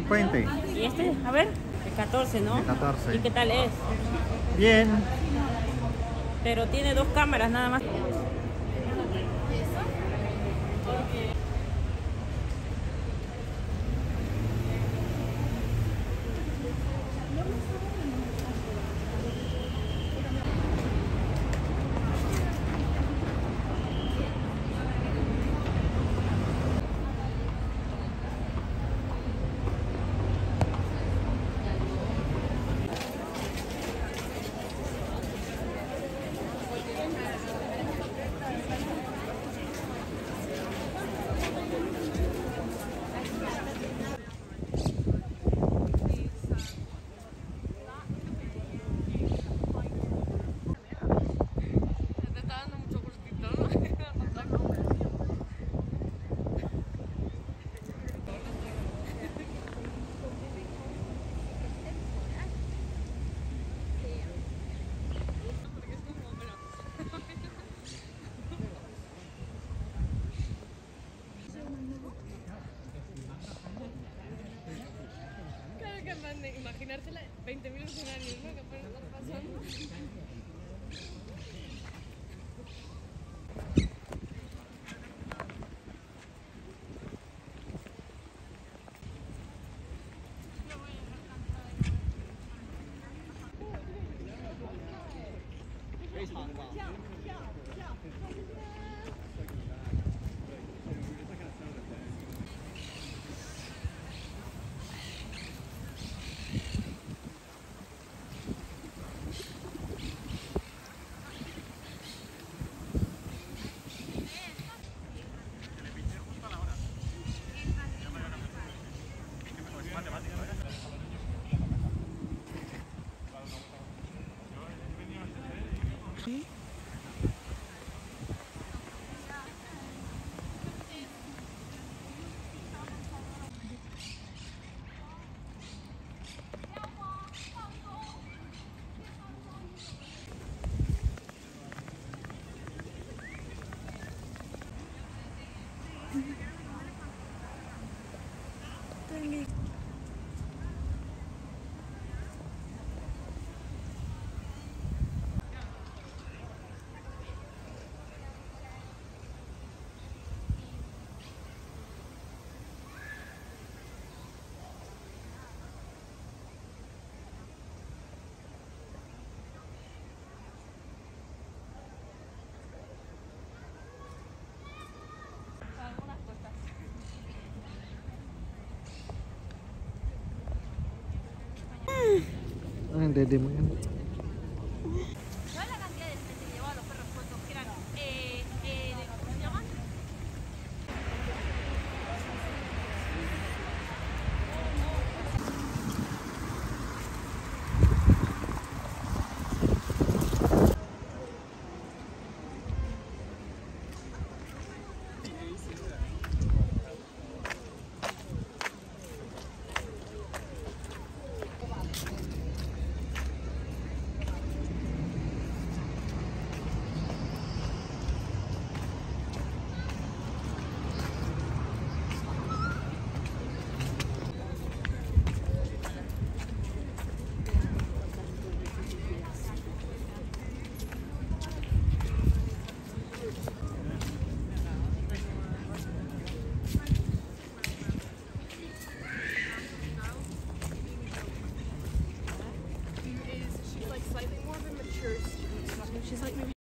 20. Y este, a ver, el 14, ¿no? El 14. ¿Y qué tal es? Bien. Pero tiene 2 cámaras nada más. Imaginársela 20.000 escenarios, ¿no? Que pueden estar pasando. Ang dede mo yan. ¿Sabes la cantidad de gente que llevaba los perros sueltos que eran, ¿cómo se llaman? She's like slightly more of a mature student. She's like maybe